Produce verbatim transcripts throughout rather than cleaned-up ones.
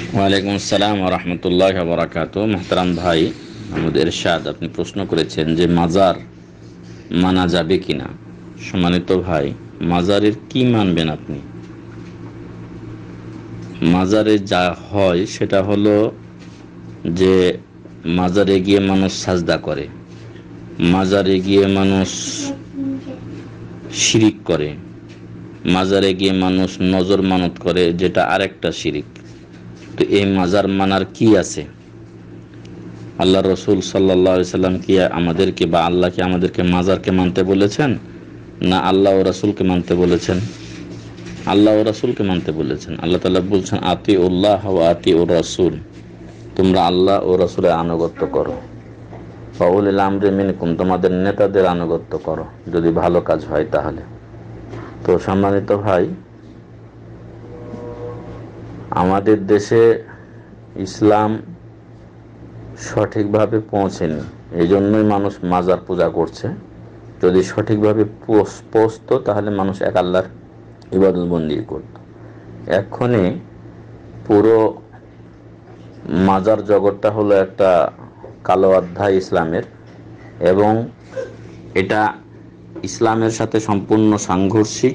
ওয়ালাইকুম আসসালাম ওয়া রাহমাতুল্লাহি ওয়া বারাকাতুহু। মুহতারাম ভাই মাহমুদ এরশাদ, আপনি প্রশ্ন করেছেন যে মাজার মানা যাবে কিনা। সম্মানিত ভাই, মাজারের কি মানবেন আপনি? মাজারে যা হয় সেটা হলো যে মাজারে গিয়ে মানুষ সাজদা করে, মাজারে গিয়ে মানুষ শিরিক করে, মাজারে গিয়ে মানুষ নজর মানত করে, যেটা আরেকটা শিরিক। তো এই মাজার মানার কি আছে? আল্লাহ রসুল সাল্লাল্লাহু আলাইহি সাল্লাম কি আমাদেরকে বা আল্লাহকে আমাদেরকে মাজারকে মানতে বলেছেন, না আল্লাহ ও রাসূলকে মানতে বলেছেন? আল্লাহ ও রাসূলকে মানতে বলেছেন। আল্লাহ তাআলা বলছেন, আতিউল্লাহ ওয়া আতিউর রাসূল, তোমরা আল্লাহ ও রাসূলের আনুগত্য করো। ওয়া উলিল আমরি মিনকুম, তোমাদের নেতাদের আনুগত্য করো যদি ভালো কাজ হয় তাহলে। তো সম্মানিত ভাই, আমাদের দেশে ইসলাম সঠিকভাবে পৌঁছেনি, এই জন্যই মানুষ মাজার পূজা করছে। যদি সঠিকভাবে পৌঁছতো তাহলে মানুষ এক আল্লাহর ইবাদত বন্দি করত। এক্ষণে পুরো মাজার জগৎটা হলো একটা কালো অধ্যায় ইসলামের, এবং এটা ইসলামের সাথে সম্পূর্ণ সাংঘর্ষিক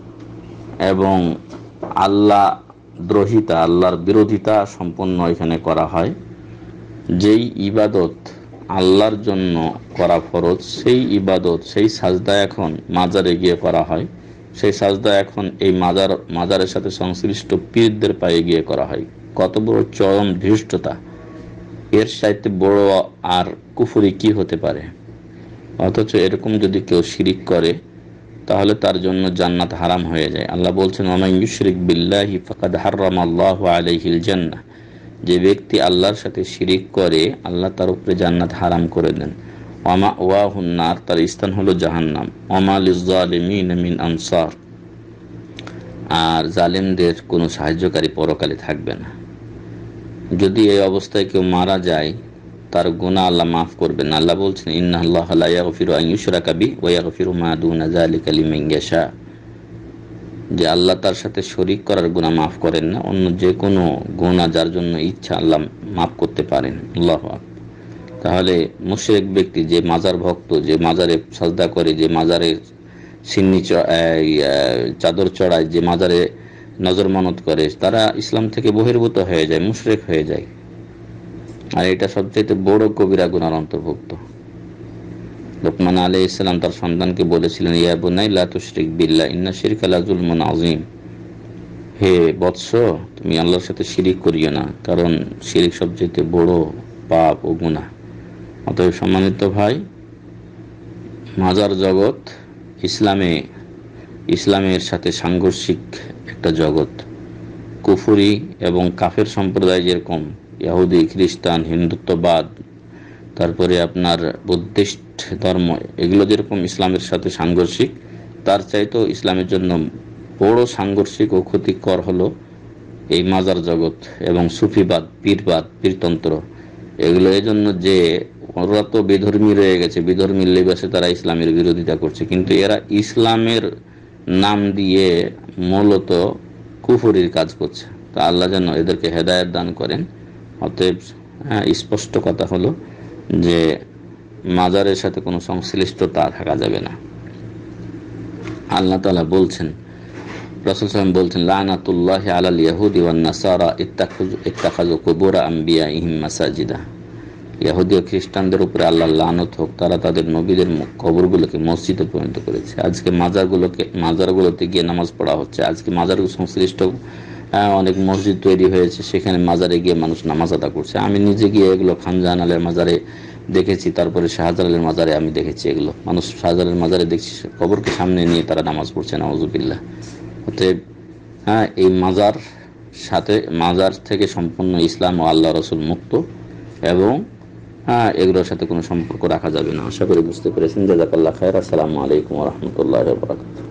এবং আল্লাহ দ্রোহিতা, আল্লাহর বিরোধিতা সম্পূর্ণ এখানে করা হয়। যেই ইবাদত আল্লাহর জন্য করা ফরজ, সেই ইবাদত, সেই সাজদা এখন মাজারে গিয়ে করা হয়। সেই সাজদা এখন এই মাজার মাজারের সাথে সংশ্লিষ্ট পীরদের পায়ে গিয়ে করা হয়। কত বড় চরম ধৃষ্টতা! এর চাইতে বড় আর কুফরি কি হতে পারে? অথচ এরকম যদি কেউ শিরিক করে তাহলে তার জন্য জান্নাত হারাম হয়ে যায়। আল্লাহ বলছেন, ওয়া মান ইউশরিক বিল্লাহি ফাকাদ হারামাল্লাহু আলাইহিল জান্নাহ, যে ব্যক্তি আল্লাহর সাথে শিরিক করে আল্লাহ তার উপরে জান্নাত হারাম করে দেন। ওয়া মাওয়াহুন নার, তার স্থান হলো জাহান্নাম। ওয়া মা লিয-যালিমিনা মিন আনসার, আর জালেমদের কোনো সাহায্যকারী পরকালে থাকবে না। যদি এই অবস্থায় কেউ মারা যায়, তার গুনাহ আল্লাহ মাফ করবেন। আল্লাহ বলছেন, ইন্নাল্লাহা লা ইয়াগফিরু আন ইউশরাকা বিহি ওয়া ইয়াগফিরু মা দুনা যালিকা লিমান ইয়াশা, যে আল্লাহ তার সাথে শরীক করার গুনাহ মাফ করেন না, অন্য যে কোনো গুনাহ যার জন্য ইচ্ছা আল্লাহ মাফ করতে পারেন। আল্লাহু আকবার। তাহলে মুশরিক ব্যক্তি, যে মাজার ভক্ত, যে মাজারে সাজদা করে, যে মাজারে সিন্নি চাদর চড়ায়, যে মাজারে নজর মানত করে, তারা ইসলাম থেকে বহির্ভূত হয়ে যায়, মুশরিক হয়ে যায়। আর এটা সবচেয়ে বড় কবিরা গুনার অন্তর্ভুক্ত। লোকমান আলাইহিস সালাম তার সন্তানকে বলেছিলেন, ইয়া বুনাইয়া লা তুশরিক বিল্লাহ ইন্না শিরকা লাযুলমুন আযীম, হে বৎস, তুমি আল্লাহর সাথে শিরিক করিও না, কারণ শিরিক সবচেয়ে বড় পাপ ও গুনাহ। অতএব সম্মানিত ভাই, মাজার জগৎ ইসলামে ইসলামের সাথে সাংঘর্ষিক একটা জগৎ। কুফরি এবং কাফের সম্প্রদায় যেরকম ইহুদি, খ্রিস্টান, হিন্দুত্ববাদ, তারপরে আপনার বুদ্ধিস্ট ধর্ম, এগুলো যেরকম ইসলামের সাথে সাংঘর্ষিক, তার চাইতেও ইসলামের জন্য বড় সাংঘর্ষিক ও ক্ষতিকর হলো এই মাজার জগৎ এবং সুফিবাদ, পীরবাদ, পীরতন্ত্র। এগুলো এই জন্য যে ওরা তো বিধর্মী রয়ে গেছে, বিধর্মীর লেবাসে তারা ইসলামের বিরোধিতা করছে, কিন্তু এরা ইসলামের নাম দিয়ে মূলত কুফরির কাজ করছে। তা আল্লাহ যেন এদেরকে হেদায়েত দান করেন। অতএব হ্যাঁ, স্পষ্ট কথা হলো যে মাজারের সাথে কোনো সংশ্লিষ্টতা থাকা যাবে না। আল্লাহ তাআলা বলছেন, রাসূল সাল্লাল্লাহু আলাইহি ওয়াসাল্লাম বলছেন, লানাতুল্লাহি আলাল ইয়াহুদি ওয়ান নাসারা ইত্তাখাযু ইত্তাখাযু কুবুর আম্বিয়াইহিম মাসাজিদা, ইহুদি ও খ্রিস্টানদের উপরে আল্লাহর লানত হোক, তারা তাদের নবীদের কবরগুলোকে মসজিদে পরিণত করেছে। আজকে মাজারগুলোকে মাজারগুলোতে গিয়ে নামাজ পড়া হচ্ছে। আজকে মাজার সংশ্লিষ্ট অনেক মসজিদ তৈরি হয়েছে, সেখানে মাজারে গিয়ে মানুষ নামাজ আদা করছে। আমি নিজে গিয়ে এগুলো খানজাহান আলের মাজারে দেখেছি, তারপরে শাহজালালের মাজারে আমি দেখেছি। এগুলো মানুষ শাহজালালের মাজারে দেখছি কবরকে সামনে নিয়ে তারা নামাজ পড়ছে, নাউযুবিল্লাহ। অতএব হ্যাঁ, এই মাজার সাথে মাজার থেকে সম্পূর্ণ ইসলাম ও আল্লাহ রসুল মুক্ত, এবং হ্যাঁ, এগুলোর সাথে কোনো সম্পর্ক রাখা যাবে না। আশা করি বুঝতে পেরেছেন। জাযাকাল্লাহ খায়র। আসসালামু আলাইকুম ওয়া রাহমাতুল্লাহি ওয়া বারাকাতুহু।